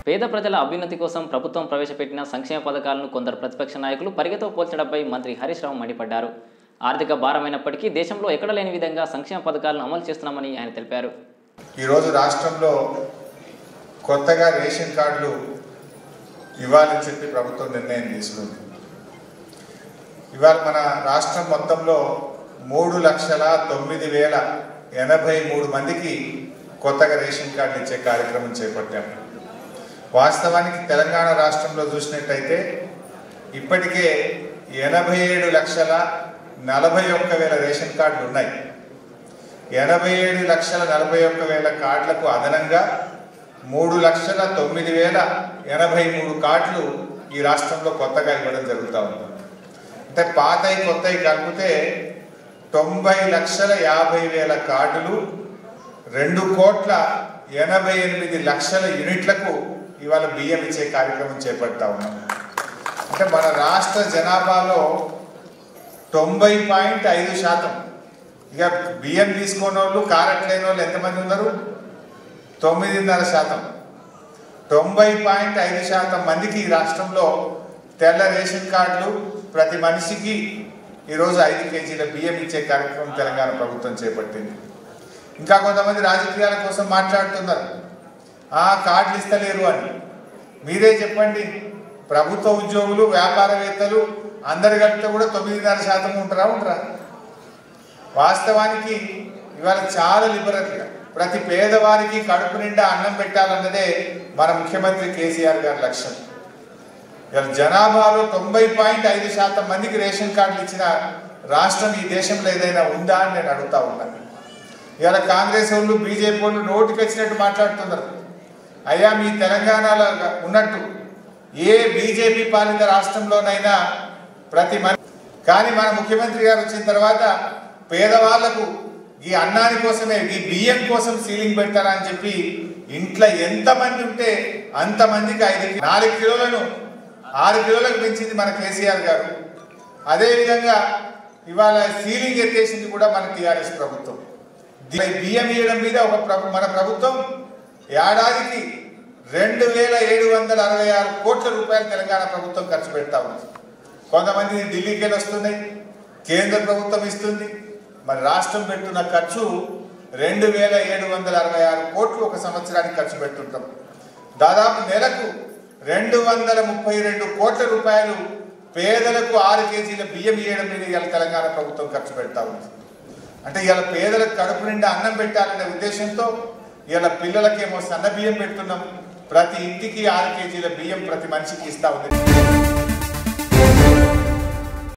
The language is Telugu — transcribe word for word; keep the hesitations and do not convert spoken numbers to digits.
పేద ప్రజల అభ్యున్నతి కోసం ప్రభుత్వం ప్రవేశపెట్టిన సంక్షేమ పథకాలను కొందరు ప్రతిపక్ష నాయకులు పరిగెతో పోల్చడంపై మంత్రి హరీష్ రావు మండిపడ్డారు. ఆర్థిక భారమైనప్పటికీ దేశంలో ఎక్కడ లేని విధంగా సంక్షేమ పథకాలను అమలు చేస్తున్నామని ఆయన తెలిపారు. ఈరోజు రాష్ట్రంలో కొత్తగా రేషన్ కార్డులు ఇవ్వాలని చెప్పి ప్రభుత్వం నిర్ణయం తీసుకుంది. ఇవాళ మన రాష్ట్రం మొత్తంలో మూడు లక్షల తొమ్మిది వేల ఎనభై మూడు మందికి కొత్తగా రేషన్ కార్డులు ఇచ్చే కార్యక్రమం చేపట్టాము. వాస్తవానికి తెలంగాణ రాష్ట్రంలో చూసినట్టయితే ఇప్పటికే ఎనభై ఏడు లక్షల నలభై ఒక్క వేల రేషన్ కార్డులు ఉన్నాయి. ఎనభై ఏడు లక్షల నలభై ఒక్క వేల కార్డులకు అదనంగా మూడు లక్షల తొమ్మిది వేల ఎనభై మూడు కార్డులు ఈ రాష్ట్రంలో కొత్తగా ఇవ్వడం జరుగుతూ ఉంది. అంటే పాతయి కొత్తవి కలిపితే తొంభై లక్షల యాభై వేల కార్డులు రెండు కోట్ల ఎనభై ఎనిమిది లక్షల యూనిట్లకు ఇవాళ బియ్యం ఇచ్చే కార్యక్రమం చేపడతా ఉన్నాం. అంటే మన రాష్ట్ర జనాభాలో తొంభై పాయింట్ ఐదు శాతం ఇక బియ్యం తీసుకున్న వాళ్ళు కారట్లేని వాళ్ళు ఎంతమంది ఉన్నారు? తొమ్మిదిన్నర శాతం. తొంభై పాయింట్ ఐదు శాతం మందికి ఈ రాష్ట్రంలో తెల్ల రేషన్ కార్డులు ప్రతి మనిషికి ఈరోజు ఐదు కేజీల బియ్యం ఇచ్చే కార్యక్రమం తెలంగాణ ప్రభుత్వం చేపట్టింది. ఇంకా కొంతమంది రాజకీయాల కోసం మాట్లాడుతున్నారు, ఆ కార్డులు ఇస్తలేరు అని. మీరే చెప్పండి, ప్రభుత్వ ఉద్యోగులు వ్యాపారవేత్తలు అందరు కలిపితే కూడా తొమ్మిదిన్నర శాతం ఉంటారా ఉంటారా? వాస్తవానికి ఇవాళ చాలా లిబరల్గా ప్రతి పేదవారికి కడుపు నిండా అన్నం పెట్టాలన్నదే మన ముఖ్యమంత్రి కేసీఆర్ గారి లక్ష్యం. ఇవాళ జనాభాలో తొంభై పాయింట్ ఐదు శాతం మందికి రేషన్ కార్డులు ఇచ్చిన రాష్ట్రం ఈ దేశంలో ఏదైనా ఉందా అని నేను అడుగుతా ఉన్నాను. ఇవాళ కాంగ్రెస్ వాళ్ళు బీజేపీ వాళ్ళు నోటికి వచ్చినట్టు మాట్లాడుతున్నారు. అయ్యా, మీ తెలంగాణలో ఉన్నట్టు ఏ బీజేపీ పాలిత రాష్ట్రంలోనైనా ప్రతి మనిషి, కానీ మన ముఖ్యమంత్రి గారు వచ్చిన తర్వాత పేదవాళ్లకు ఈ అన్నాని కోసమే ఈ బియ్యం కోసం సీలింగ్ పెడతారా అని చెప్పి ఇంట్లో ఎంతమంది ఉంటే అంతమందికి ఐదు నాలుగు కిలోలను ఆరు కిలోలకు పెంచింది మన కేసీఆర్ గారు. అదేవిధంగా ఇవాళ సీలింగ్ ఎత్తేసింది కూడా మన టీఆర్ఎస్ ప్రభుత్వం. బియ్యం ఇవ్వడం మీద ఒక ప్రభు మన ప్రభుత్వం ఏడాదికి రెండు వేల ఏడు వందల అరవై ఆరు కోట్ల రూపాయలు తెలంగాణ ప్రభుత్వం ఖర్చు పెడతా ఉంది. కొంతమంది ఢిల్లీకి వెళ్ళి వస్తున్నాయి, కేంద్ర ప్రభుత్వం ఇస్తుంది. మరి రాష్ట్రం పెడుతున్న ఖర్చు రెండు వేల ఏడు వందల అరవై ఆరు కోట్లు ఒక సంవత్సరానికి ఖర్చు పెడుతుంటాం. దాదాపు నెలకు రెండు వందల ముప్పై రెండు కోట్ల రూపాయలు పేదలకు ఆరు కేజీల బియ్యం ఇవ్వడం మీద ఇవాళ తెలంగాణ ప్రభుత్వం ఖర్చు పెడతా ఉంది. అంటే ఇవాళ పేదలకు కడుపు నిండా అన్నం పెట్టాలనే ఉద్దేశంతో ఇవాళ పిల్లలకేమో సన్న బియ్యం పెడుతున్నాం. ప్రతి ఇంటికి ఆరు కేజీల బియ్యం ప్రతి మనిషికి ఇస్తా ఉంది.